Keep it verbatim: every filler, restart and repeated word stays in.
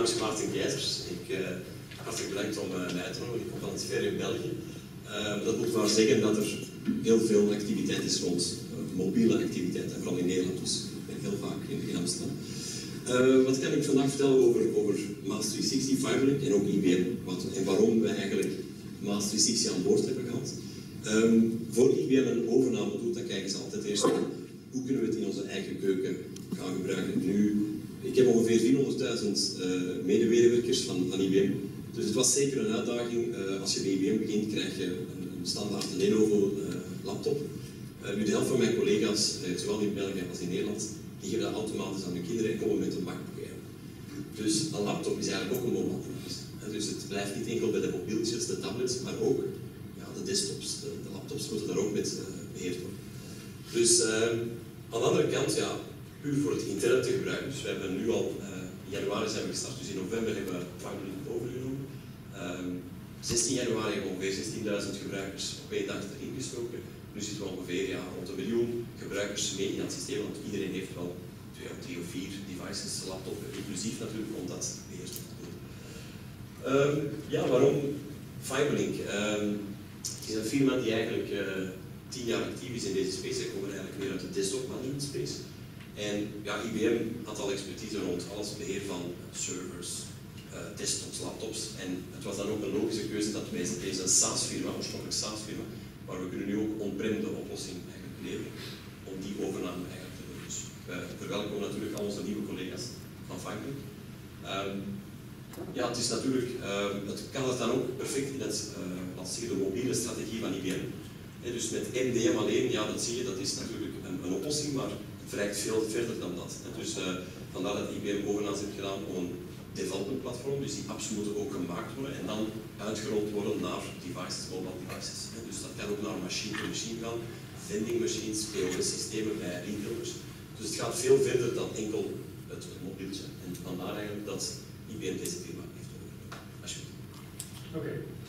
naam is Maarten Keizers. Ik, uh, hartelijk bedankt om uh, mij uit te nodigen. Ik kom van het ver in België. Uh, dat moet maar zeggen dat er heel veel activiteit is rond uh, mobiele activiteit, en vooral in Nederland, dus ik ben heel vaak in, in Amsterdam. Uh, wat kan ik vandaag vertellen over, over Maas driehonderdzestig, Fiberlink en ook I B M, wat, en waarom wij eigenlijk Maas driehonderdzestig aan boord hebben gehad. Um, voor I B M een overname doet, dan kijken ze altijd eerst naar hoe kunnen we het in onze eigen keuken gaan gebruiken. Nu, ik heb ongeveer vierhonderdduizend uh, medewerkers van, van I B M, dus het was zeker een uitdaging. Uh, als je bij I B M begint, krijg je een, een standaard Lenovo uh, laptop. Uh, nu, de helft van mijn collega's, uh, zowel in België als in Nederland, die geven dat automatisch aan hun kinderen en komen met een MacBook Air. Dus een laptop is eigenlijk ook een mobile device. Uh, dus het blijft niet enkel bij de mobieltjes, de tablets, maar ook ja, de desktops. De, de laptops moeten daar ook met uh, beheerd worden. Dus uh, aan de andere kant, ja, puur voor het internet te gebruiken. Dus we hebben nu al, uh, in januari zijn we gestart, dus in november hebben we Fiberlink overgenomen. Um, zestien januari hebben we ongeveer zestienduizend gebruikers op één dag erin gestoken. Nu zitten we ongeveer ja, rond een miljoen gebruikers mee in het systeem, want iedereen heeft wel twee of drie of vier devices, laptop inclusief natuurlijk, om dat beheerst te doen. Um, ja, waarom Fiberlink? Um, het is een firma die eigenlijk uh, tien jaar actief is in deze space. Zij komen eigenlijk meer uit de desktop management space. En ja, I B M had al expertise rond alles beheer van servers, uh, desktops, laptops. En het was dan ook een logische keuze dat wij deze SaaS-firma, oorspronkelijk SaaS-firma, maar we kunnen nu ook on-prem de oplossing eigenlijk leveren om die overname eigenlijk te doen. Dus wij verwelkomen natuurlijk al onze nieuwe collega's van Fiberlink. Um, ja, het is natuurlijk, uh, het kan het dan ook perfect in het, uh, wat zeg je, de mobiele strategie van I B M. He, dus met M D M alleen, ja, dat zie je, dat is natuurlijk een, een oplossing, maar het reikt veel verder dan dat. He, dus uh, vandaar dat I B M overnames heeft gedaan om een development platform, dus die apps moeten ook gemaakt worden en dan uitgerold worden naar devices, mobile devices. He, dus dat kan ook naar machine to machine gaan, vending machines, P O S-systemen bij retailers. Dus het gaat veel verder dan enkel het, het mobieltje. En vandaar eigenlijk dat I B M deze firma heeft overgenomen. Alsjeblieft. Oké. Okay.